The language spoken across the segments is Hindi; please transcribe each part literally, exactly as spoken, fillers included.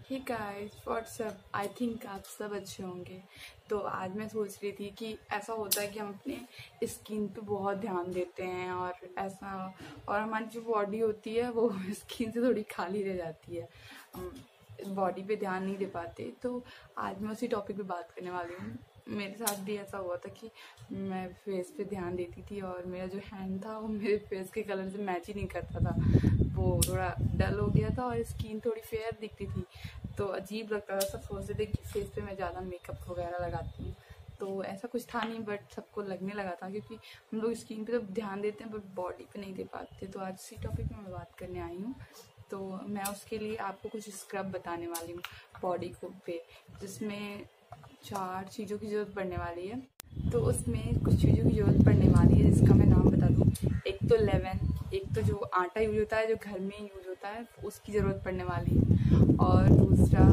Hey guys what's up. I think आप सब अच्छे होंगे। तो आज मैं सोच रही थी कि ऐसा होता है कि हम अपने स्किन पे बहुत ध्यान देते हैं और ऐसा और हमारी जो बॉडी होती है वो स्किन से थोड़ी खाली रह जाती है, हम बॉडी पे ध्यान नहीं दे पाते। तो आज मैं उसी टॉपिक पे बात करने वाली हूँ। मेरे साथ भी ऐसा हुआ था कि मैं फेस पे ध्यान देती थी और मेरा जो हैंड था वो मेरे फेस के कलर से मैच ही नहीं करता था, वो थोड़ा डल हो गया था और स्किन थोड़ी फेयर दिखती थी। तो अजीब लगता था, सब सोचते थे कि फेस पे मैं ज़्यादा मेकअप वगैरह लगाती हूँ। तो ऐसा कुछ था नहीं, बट सबको लगने लगा था क्योंकि हम लोग स्किन पे तो ध्यान देते हैं बट बॉडी पे नहीं दे पाते। तो आज इसी टॉपिक में मैं बात करने आई हूँ। तो मैं उसके लिए आपको कुछ स्क्रब बताने वाली हूँ बॉडी को पे, जिसमें चार चीज़ों की ज़रूरत पड़ने वाली है। तो उसमें कुछ चीज़ों की ज़रूरत पड़ने वाली है जिसका मैं नाम बता दूँ। एक तो लेमन, एक तो जो आटा यूज होता है जो घर में यूज होता है उसकी ज़रूरत पड़ने वाली है, और दूसरा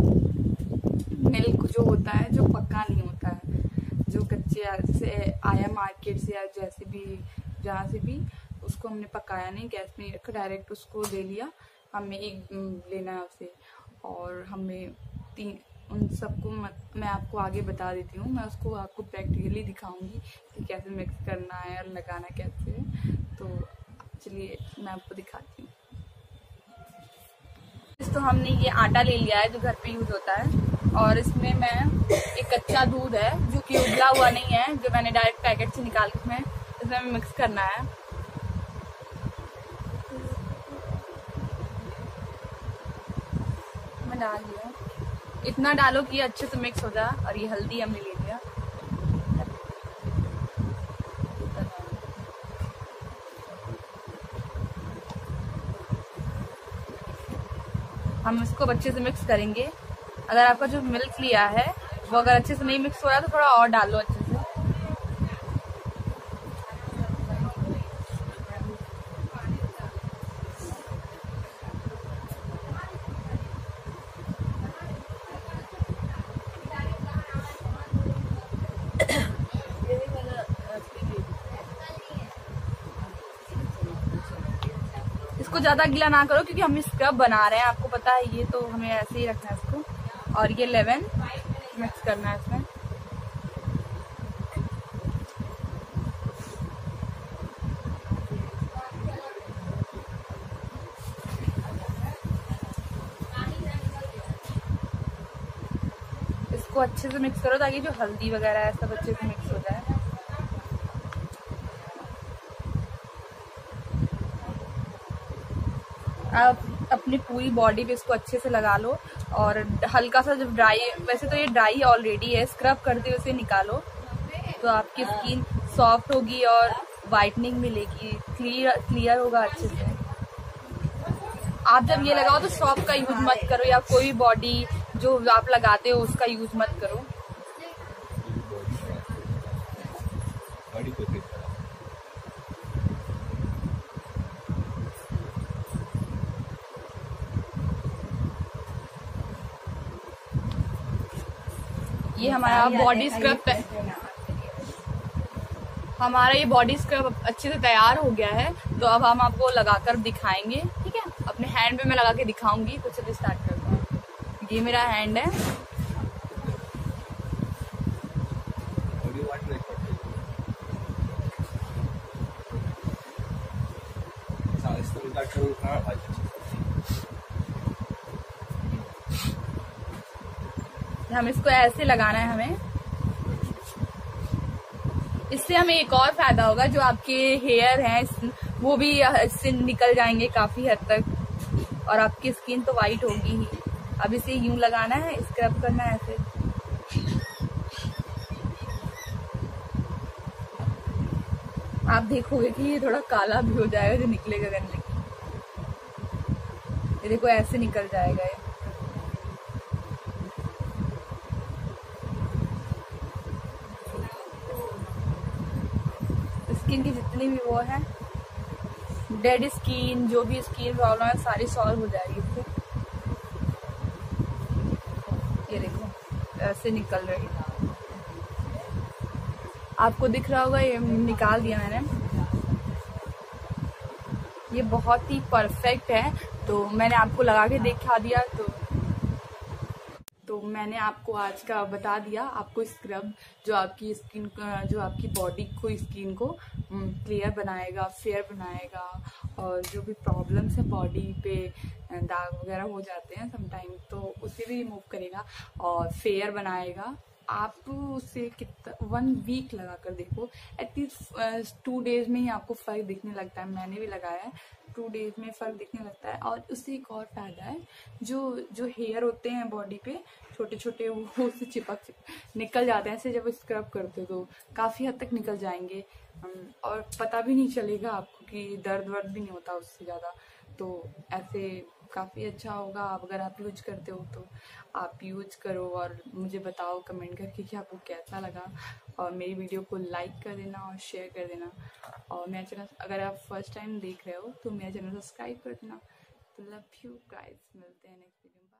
मिल्क जो होता है जो पक्का नहीं होता है, जो कच्चे जैसे आया मार्केट से या जैसे भी जहाँ से भी, उसको हमने पकाया नहीं, गैस में रखा, डायरेक्ट उसको ले लिया। हमें एक लेना है उसे, और हमें तीन उन सबको मैं आपको आगे बता देती हूँ। मैं उसको आपको प्रैक्टिकली दिखाऊंगी कि कैसे मिक्स करना है और लगाना कैसे है। तो चलिए मैं आपको दिखाती हूँ। तो हमने ये आटा ले लिया है जो घर पे यूज होता है, और इसमें मैं एक कच्चा दूध है जो कि उबला हुआ नहीं है, जो मैंने डायरेक्ट पैकेट से निकाल के इसमें इसमें मिक्स करना है। मैं डाल दिया, इतना डालो कि अच्छे से मिक्स हो जाए। और ये हल्दी हमने ले लिया, हम इसको अच्छे से मिक्स करेंगे। अगर आपका जो मिल्क लिया है वो अगर अच्छे से नहीं मिक्स हो रहा तो थोड़ा और डालो अच्छे से। इसको ज्यादा गीला ना करो क्योंकि हम स्क्रब बना रहे हैं, आपको पता है ये, तो हमें ऐसे ही रखना है इसको। और ये लेमन मिक्स करना है इसमें। इसको अच्छे से मिक्स करो ताकि जो हल्दी वगैरह है सब अच्छे से मिक्स हो जाए। आप अपनी पूरी बॉडी पे इसको अच्छे से लगा लो, और हल्का सा जब ड्राई, वैसे तो ये ड्राई ऑलरेडी है, स्क्रब करते हुए इसे निकालो तो आपकी स्किन सॉफ्ट होगी और वाइटनिंग मिलेगी, क्लियर क्लियर होगा अच्छे से। आप जब ये लगाओ तो सॉफ्ट का यूज मत करो, या कोई बॉडी जो आप लगाते हो उसका यूज मत करो। ये हमारा बॉडी स्क्रब हमारा ये बॉडी स्क्रब अच्छे से तैयार हो गया है। तो अब हम आपको लगाकर दिखाएंगे, ठीक है। अपने हैंड पे मैं लगा के दिखाऊंगी। तो चलिए स्टार्ट करते हैं। ये मेरा हैंड है, हम इसको ऐसे लगाना है हमें। इससे हमें एक और फायदा होगा, जो आपके हेयर हैं वो भी इससे निकल जाएंगे काफी हद तक, और आपकी स्किन तो वाइट होगी ही। अब इसे यूं लगाना है, स्क्रब करना है ऐसे। आप देखोगे कि ये थोड़ा काला भी हो जाएगा जो निकलेगा गंदगी। ये देखो ऐसे निकल जाएगा ये। स्किन की जितनी भी वो है डेड स्किन, जो भी स्किन प्रॉब्लम है सारी सॉल्व हो जाएगी इससे। ये देखो ऐसे निकल रही है, आपको दिख रहा होगा। ये निकाल दिया मैंने। ये बहुत ही परफेक्ट है, तो मैंने आपको लगा के दिखा दिया। तो तो मैंने आपको आज का बता दिया, आपको स्क्रब जो आपकी स्किन जो आपकी बॉडी को स्किन को क्लियर बनाएगा, फेयर बनाएगा, और जो भी प्रॉब्लम्स है बॉडी पे दाग वगैरह हो जाते हैं समटाइम, तो उसे भी रिमूव करेगा और फेयर बनाएगा। आप उसे कितना वन वीक लगा कर देखो, एटलीस्ट टू डेज में ही आपको फ़र्क दिखने लगता है। मैंने भी लगाया है, टू डेज में फ़र्क दिखने लगता है। और उससे एक और फ़ायदा है, जो जो हेयर होते हैं बॉडी पे छोटे छोटे, वो उससे चिपक चिपक निकल जाते हैं। ऐसे जब स्क्रब करते हो तो काफ़ी हद तक निकल जाएंगे, और पता भी नहीं चलेगा आपको कि दर्द वर्द भी नहीं होता उससे ज़्यादा। तो ऐसे काफ़ी अच्छा होगा। आप अगर आप यूज करते हो तो आप यूज करो और मुझे बताओ कमेंट करके कि आपको कैसा लगा। और मेरी वीडियो को लाइक कर देना और शेयर कर देना। और मेरा चैनल अगर आप फर्स्ट टाइम देख रहे हो तो मेरा चैनल सब्सक्राइब कर देना। तो लव यू गाइस, मिलते हैं नेक्स्ट वीडियो में।